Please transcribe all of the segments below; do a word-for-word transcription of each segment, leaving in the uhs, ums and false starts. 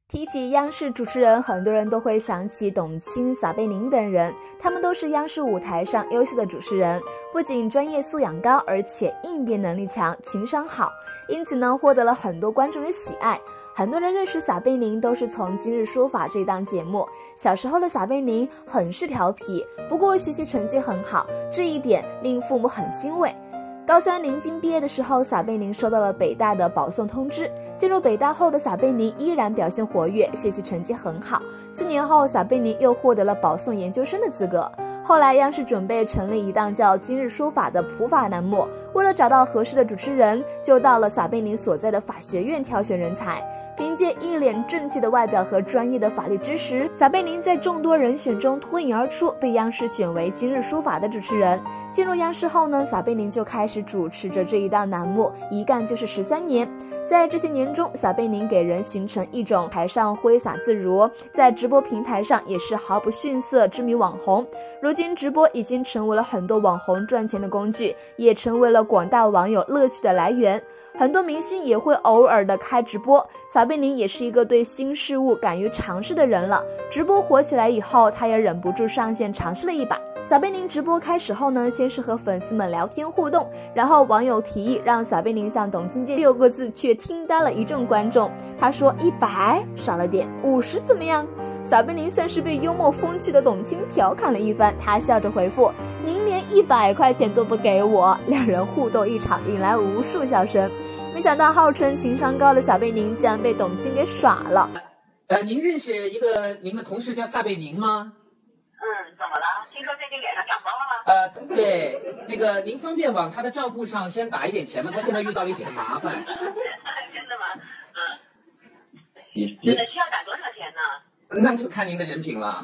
提起央视主持人，很多人都会想起董卿、撒贝宁等人，他们都是央视舞台上优秀的主持人，不仅专业素养高，而且应变能力强，情商好，因此呢，获得了很多观众的喜爱。很多人认识撒贝宁都是从《今日说法》这档节目。小时候的撒贝宁很是调皮，不过学习成绩很好，这一点令父母很欣慰。高三临近毕业的时候，撒贝宁收到了北大的保送通知。进入北大后的撒贝宁依然表现活跃，学习成绩很好。四年后，撒贝宁又获得了保送研究生的资格。后来，央视准备成立一档叫《今日说法》的普法栏目，为了找到合适的主持人，就到了撒贝宁所在的法学院挑选人才。凭借一脸正气的外表和专业的法律知识，撒贝宁在众多人选中脱颖而出，被央视选为《今日说法》的主持人。进入央视后呢，撒贝宁就开始主持着这一档栏目，一干就是十三年。在这些年中，撒贝宁给人形成一种台上挥洒自如，在直播平台上也是毫不逊色知名网红。如今直播已经成为了很多网红赚钱的工具，也成为了广大网友乐趣的来源。很多明星也会偶尔的开直播，撒贝宁也是一个对新事物敢于尝试的人了。直播火起来以后，他也忍不住上线尝试了一把。撒贝宁直播开始后呢，先是和粉丝们聊天互动，然后网友提议让撒贝宁向董卿借六个字，却听呆了一众观众。他说一百少了点，五十怎么样？撒贝宁算是被幽默风趣的董卿调侃了一番，他笑着回复：您连一百块钱都不给我。两人互斗一场，引来无数笑声。没想到号称情商高的撒贝宁竟然被董卿给耍了。 呃，您认识一个您的同事叫撒贝宁吗？ 嗯，怎么了？听说最近脸上长包了吗？ 呃，对，那个您方便往他的账户上先打一点钱吗？他现在遇到了一点麻烦。 真的吗？嗯。 你真的需要打多少钱呢？ 那就看您的人品了。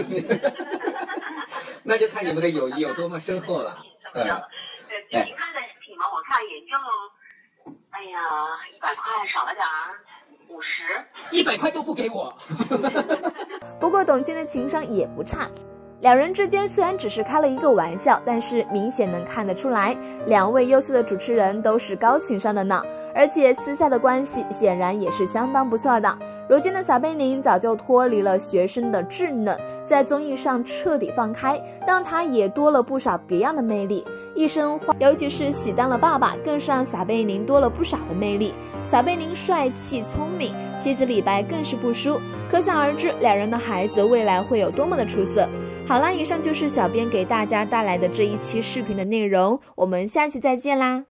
那就看你们的友谊有多么深厚了。 对，对，您看的人品嘛，我看也就，哎呀，一百块少了点儿。五十， 一百块都不给我。 不过董卿的情商也不差，两人之间虽然只是开了一个玩笑，但是明显能看得出来，两位优秀的主持人都是高情商的呢，而且私下的关系显然也是相当不错的。如今的撒贝宁早就脱离了学生的稚嫩，在综艺上彻底放开，让他也多了不少别样的魅力。一身花，尤其是喜当了爸爸，更是让撒贝宁多了不少的魅力。撒贝宁帅气聪明，妻子李白更是不输，可想而知两人的孩子未来会有多么的出色。好啦，以上就是小编给大家带来的这一期视频的内容，我们下期再见啦。